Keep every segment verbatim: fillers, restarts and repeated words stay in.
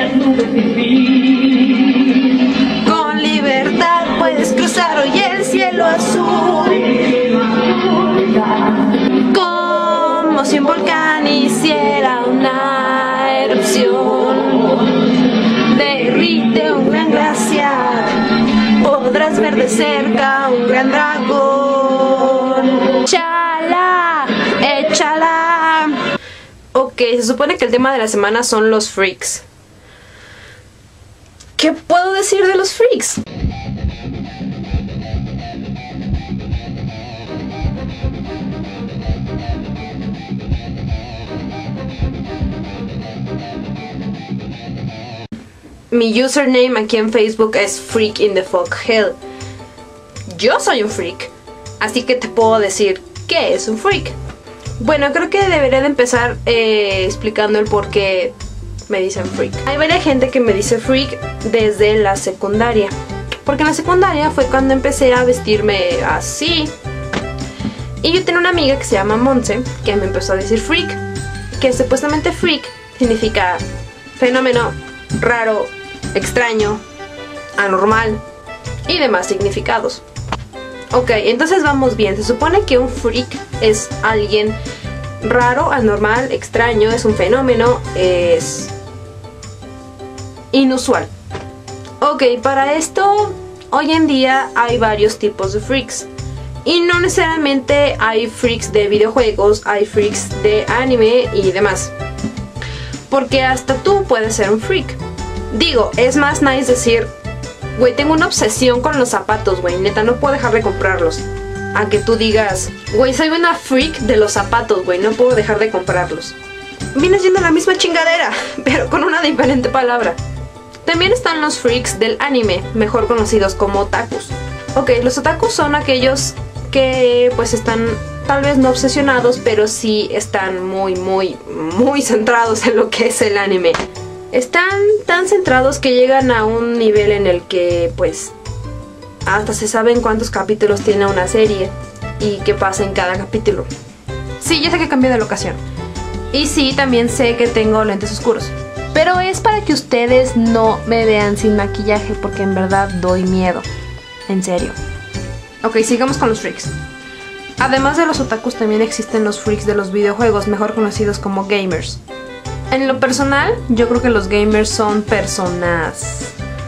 Con libertad puedes cruzar hoy el cielo azul, como si un volcán hiciera una erupción. Derrite un gran glaciar, podrás ver de cerca un gran dragón. ¡Chala! ¡Échala! Ok, se supone que el tema de la semana son los freaks. ¿Qué puedo decir de los freaks? Mi username aquí en Facebook es Freak in the Folk Hell. Yo soy un freak, así que te puedo decir ¿qué es un freak? Bueno, creo que debería de empezar eh, explicando el por qué me dicen freak. Hay varias gente que me dice freak desde la secundaria, porque en la secundaria fue cuando empecé a vestirme así. Y yo tenía una amiga que se llama Monse, que me empezó a decir freak, que supuestamente freak significa fenómeno raro, extraño, anormal y demás significados. Ok, entonces vamos bien. Se supone que un freak es alguien raro, anormal, extraño, es un fenómeno, es inusual. Ok, para esto hoy en día hay varios tipos de freaks. Y no necesariamente hay freaks de videojuegos, hay freaks de anime y demás. Porque hasta tú puedes ser un freak. Digo, es más nice decir, güey, tengo una obsesión con los zapatos, güey, neta, no puedo dejar de comprarlos. A que tú digas, güey, soy una freak de los zapatos, güey, no puedo dejar de comprarlos. Viene siendo la misma chingadera, pero con una diferente palabra. También están los freaks del anime, mejor conocidos como otakus. Ok, los otakus son aquellos que pues están tal vez no obsesionados, pero sí están muy, muy, muy centrados en lo que es el anime. Están tan centrados que llegan a un nivel en el que pues hasta se saben cuántos capítulos tiene una serie y qué pasa en cada capítulo. Sí, ya sé que cambié de locación. Y sí, también sé que tengo lentes oscuros. Pero es para que ustedes no me vean sin maquillaje, porque en verdad doy miedo. En serio. Ok, sigamos con los freaks. Además de los otakus también existen los freaks de los videojuegos, mejor conocidos como gamers. En lo personal, yo creo que los gamers son personas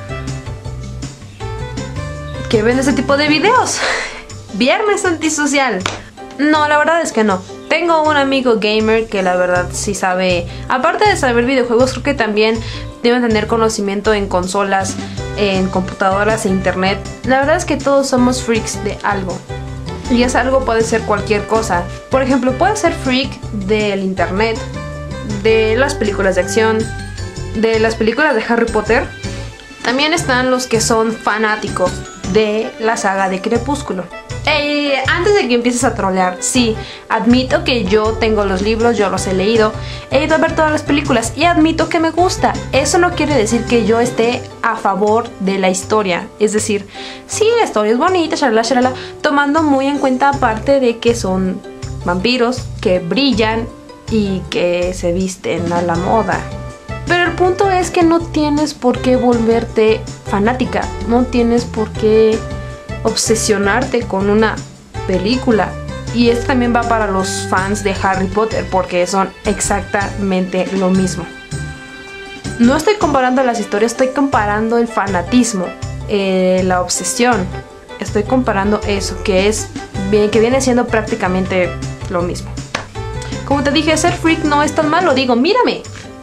que ven ese tipo de videos. Viernes antisocial. No, la verdad es que no. Tengo un amigo gamer que la verdad sí sabe, aparte de saber videojuegos, creo que también deben tener conocimiento en consolas, en computadoras e internet. La verdad es que todos somos freaks de algo. Y ese algo puede ser cualquier cosa. Por ejemplo, puede ser freak del internet, de las películas de acción, de las películas de Harry Potter. También están los que son fanáticos de la saga de Crepúsculo. Ey, antes de que empieces a trolear, sí, admito que yo tengo los libros, yo los he leído, he ido a ver todas las películas y admito que me gusta. Eso no quiere decir que yo esté a favor de la historia. Es decir, sí, la historia es bonita, shalala, shalala, tomando muy en cuenta aparte de que son vampiros que brillan y que se visten a la moda. Pero el punto es que no tienes por qué volverte fanática, no tienes por qué obsesionarte con una película. Y esto también va para los fans de Harry Potter, porque son exactamente lo mismo. No estoy comparando las historias, estoy comparando el fanatismo, eh, la obsesión. Estoy comparando eso, que es bien, que viene siendo prácticamente lo mismo. Como te dije, ser freak no es tan malo. Digo, mírame.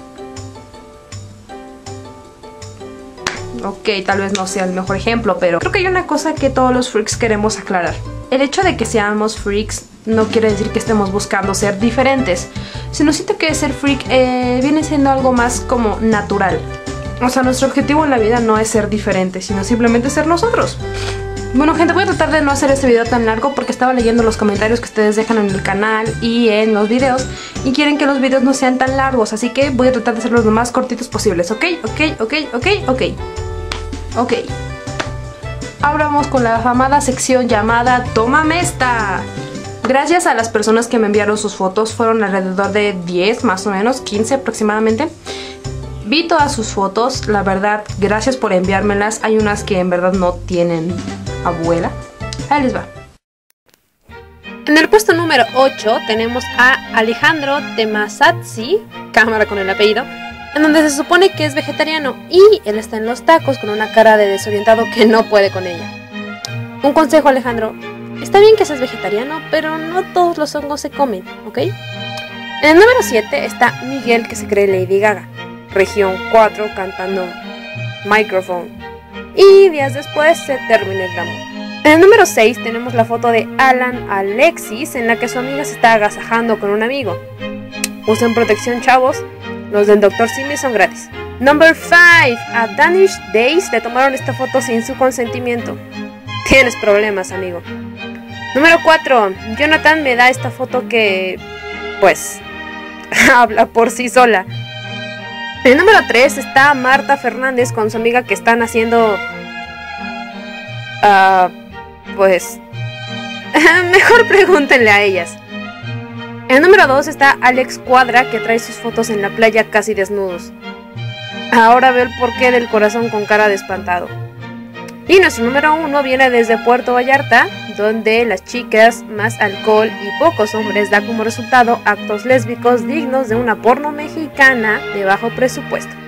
Ok, tal vez no sea el mejor ejemplo, pero creo que hay una cosa que todos los freaks queremos aclarar. El hecho de que seamos freaks no quiere decir que estemos buscando ser diferentes, sino siento que ser freak eh, viene siendo algo más como natural. O sea, nuestro objetivo en la vida no es ser diferente, sino simplemente ser nosotros. Bueno, gente, voy a tratar de no hacer este video tan largo porque estaba leyendo los comentarios que ustedes dejan en el canal y en los videos y quieren que los videos no sean tan largos, así que voy a tratar de hacerlos lo más cortitos posibles, ¿ok? Ok, ok, ok, ok. Ok. Ahora vamos con la afamada sección llamada Tómame esta. Gracias a las personas que me enviaron sus fotos, fueron alrededor de diez, más o menos, quince aproximadamente. Vi todas sus fotos, la verdad, gracias por enviármelas. Hay unas que en verdad no tienen abuela. Ahí les va. En el puesto número ocho tenemos a Alejandro Temasazzi, cámara con el apellido, en donde se supone que es vegetariano y él está en los tacos con una cara de desorientado que no puede con ella. Un consejo, Alejandro, está bien que seas vegetariano, pero no todos los hongos se comen, ¿ok? En el número siete está Miguel, que se cree Lady Gaga, región cuatro, cantando Microphone, y días después se termina el glamour. En el número seis tenemos la foto de Alan Alexis, en la que su amiga se está agasajando con un amigo. Usen protección, chavos, los del doctor Simi son gratis. Number five, a Danish Days le tomaron esta foto sin su consentimiento. Tienes problemas, amigo. Número cuatro, Jonathan me da esta foto que, pues, habla por sí sola. En el número tres está Marta Fernández con su amiga que están haciendo... Uh, pues... mejor pregúntenle a ellas. En el número dos está Alex Cuadra, que trae sus fotos en la playa casi desnudos. Ahora veo el porqué del corazón con cara de espantado. Y nuestro número uno viene desde Puerto Vallarta, donde las chicas, más alcohol y pocos hombres da como resultado actos lésbicos dignos de una porno mexicana de bajo presupuesto.